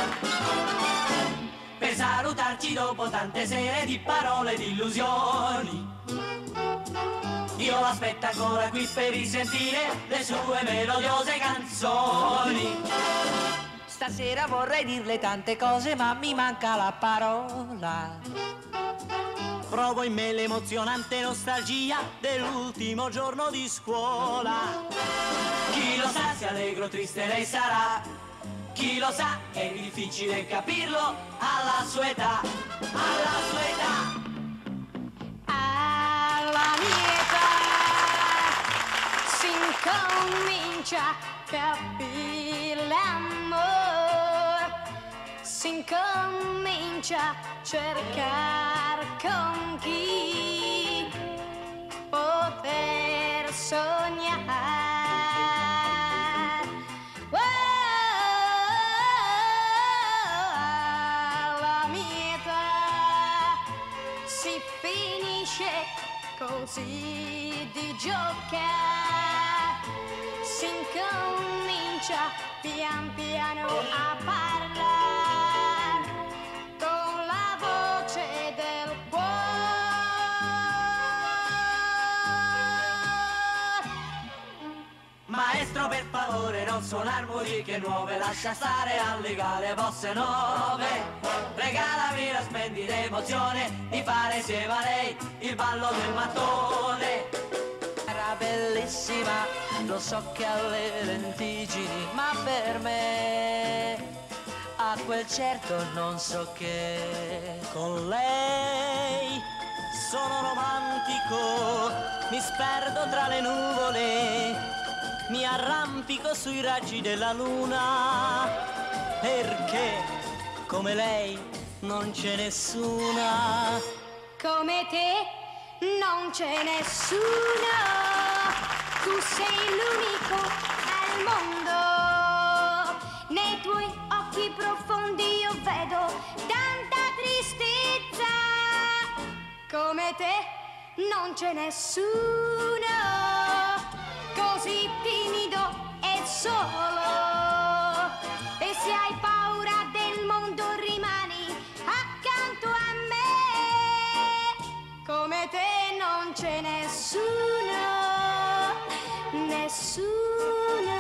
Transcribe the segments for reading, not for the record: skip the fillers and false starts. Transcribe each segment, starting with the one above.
per salutarci dopo tante sere di parole e di illusioni. Io l'aspetto ancora qui per risentire le sue melodiose canzoni. Stasera vorrei dirle tante cose ma mi manca la parola. Provo in me l'emozionante nostalgia dell'ultimo giorno di scuola. Chi lo sa se allegro o triste lei sarà, chi lo sa è difficile capirlo alla sua età, alla sua età. Alla mia età si incomincia a capire l'amore, si incomincia a cercare con chi poter sognare. Alla mia età si finisce così di giocare, si incomincia pian piano a parlare con la voce del cuore. Maestro, per favore non suonar musiche nuove, lascia stare alle gare bosse nuove. Regalami la splendida emozione di fare insieme a lei il ballo del mattone. Era bellissima, lo so che ha le lentiggini, ma per me a quel certo non so che. Con lei sono romantico, mi sperdo tra le nuvole, mi arrampico sui raggi della luna, perché come lei non c'è nessuna. Come te non c'è nessuno, tu sei l'unico al mondo. Nei tuoi occhi profondi io vedo tanta tristezza. Come te non c'è nessuno, così timido e solo. E se hai paura del mondo rimani accanto a me. Come te non c'è nessuno, nessuno,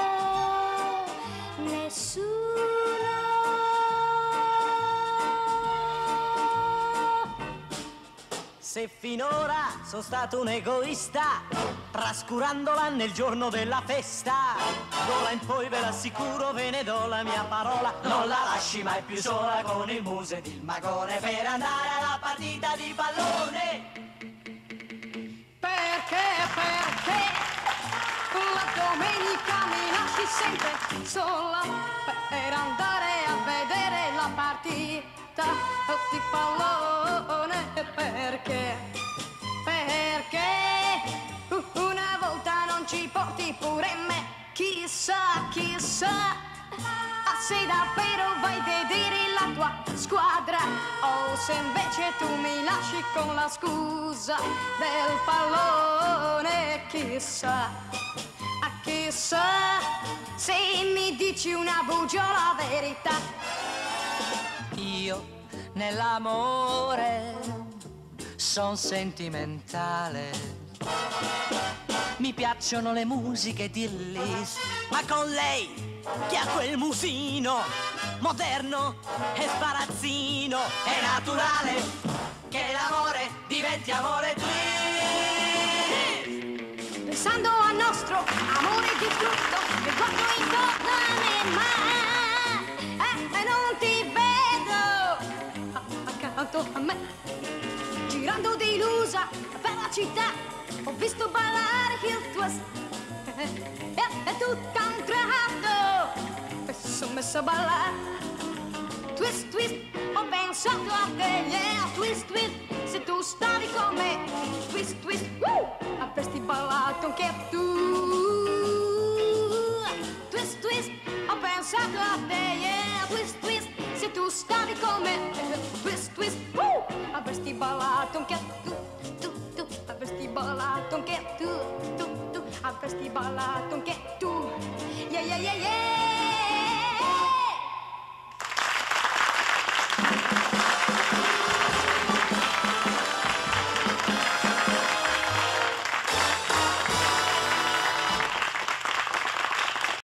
nessuno. Se finora sono stato un egoista, trascurandola nel giorno della festa, d'ora in poi ve l'assicuro, ve ne do la mia parola, non la lasci mai più sola con il muso ed il magone per andare alla partita di pallone. Perché la domenica mi lasci sempre sola per andare a vedere la partita di pallone? Perché una volta non ci porti pure me? Chissà, se davvero vai a vedere la tua squadra, o se invece tu mi lasci con la scusa del pallone. Chissà se mi dici una bugia o la verità. Io nell'amore son sentimentale, mi piacciono le musiche di Liz, ma con lei che ha quel musino moderno e sparazzino è naturale che l'amore diventi amore twist. Pensando al nostro amore distrutto, mi guardo intorno a me, ma non ti vedo accanto a me. Girando delusa per la città, ho visto ballare il twist e tutto a un tratto mi sono messo a ballare. Twist, twist, ho pensato a te, yeah, twist, twist, se tu stavi con me. Twist, twist, avresti ballato anche tu. Twist, twist, ho pensato a te, yeah, twist, twist, se tu stavi con me. Twist, twist, avresti ballato anche tu, avresti ballato anche tu, avresti ballato anche tu, yeah, yeah, yeah, yeah.